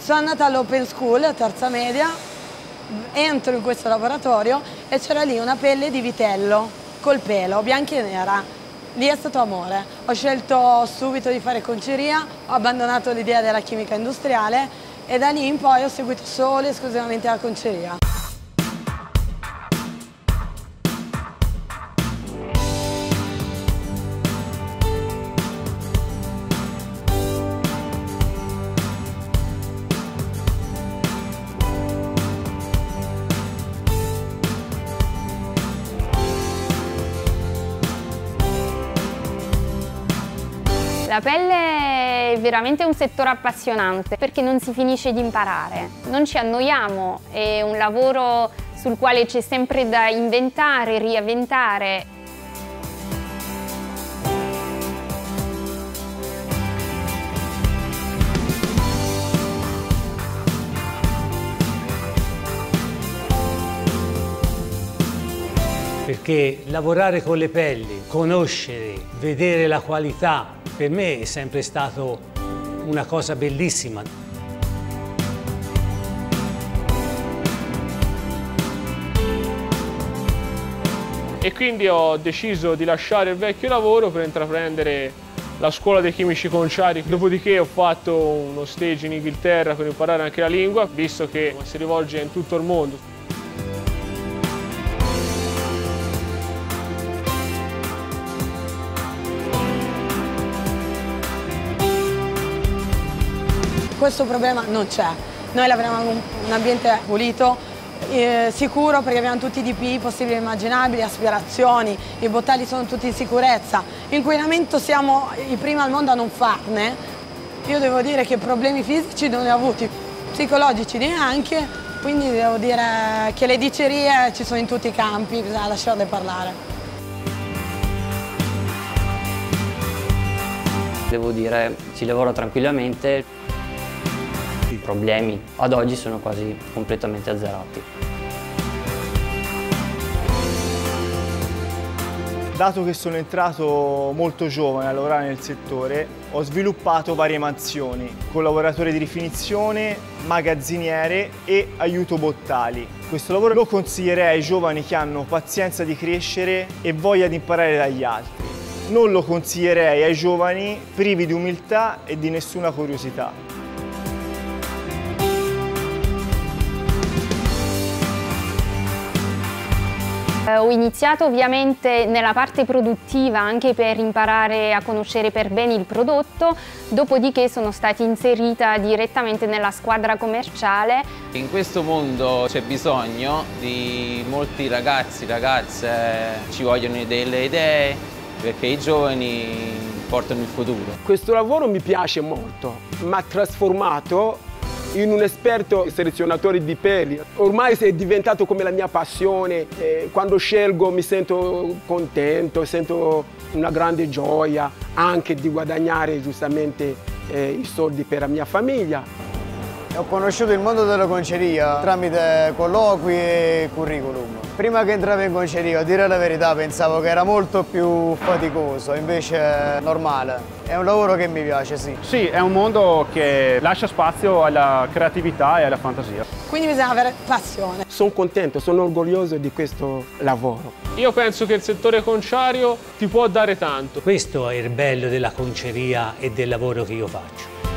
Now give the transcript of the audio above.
Sono andata all'open school, terza media, entro in questo laboratorio e c'era lì una pelle di vitello col pelo, bianca e nera. Lì è stato amore. Ho scelto subito di fare conceria, ho abbandonato l'idea della chimica industriale e da lì in poi ho seguito solo e esclusivamente la conceria. La pelle è veramente un settore appassionante perché non si finisce di imparare, non ci annoiamo, è un lavoro sul quale c'è sempre da inventare, reinventare. Perché lavorare con le pelli, conoscere, vedere la qualità, per me è sempre stato una cosa bellissima. E quindi ho deciso di lasciare il vecchio lavoro per intraprendere la scuola dei chimici conciari. Dopodiché ho fatto uno stage in Inghilterra per imparare anche la lingua, visto che si rivolge in tutto il mondo. Questo problema non c'è, noi lavoriamo in un ambiente pulito, sicuro perché abbiamo tutti i DPI possibili e immaginabili, aspirazioni, i bottelli sono tutti in sicurezza, inquinamento siamo i primi al mondo a non farne. Io devo dire che problemi fisici non ne ho avuti, psicologici neanche, quindi devo dire che le dicerie ci sono in tutti i campi, bisogna lasciarle parlare. Devo dire, ci lavoro tranquillamente. I problemi ad oggi sono quasi completamente azzerati. Dato che sono entrato molto giovane a lavorare nel settore, ho sviluppato varie mansioni: collaboratore di rifinizione, magazziniere e aiuto bottali. Questo lavoro lo consiglierei ai giovani che hanno pazienza di crescere e voglia di imparare dagli altri. Non lo consiglierei ai giovani privi di umiltà e di nessuna curiosità. Ho iniziato ovviamente nella parte produttiva anche per imparare a conoscere per bene il prodotto, dopodiché sono stata inserita direttamente nella squadra commerciale. In questo mondo c'è bisogno di molti ragazzi, ragazze, ci vogliono delle idee perché i giovani portano il futuro. Questo lavoro mi piace molto, mi ha trasformato in un esperto selezionatore di peli. Ormai è diventato come la mia passione, quando scelgo mi sento contento, sento una grande gioia anche di guadagnare giustamente i soldi per la mia famiglia. Ho conosciuto il mondo della conceria tramite colloqui e curriculum. Prima che entravo in conceria, a dire la verità, pensavo che era molto più faticoso, invece è normale. È un lavoro che mi piace, sì. Sì, è un mondo che lascia spazio alla creatività e alla fantasia. Quindi bisogna avere passione. Sono contento, sono orgoglioso di questo lavoro. Io penso che il settore conciario ti può dare tanto. Questo è il bello della conceria e del lavoro che io faccio.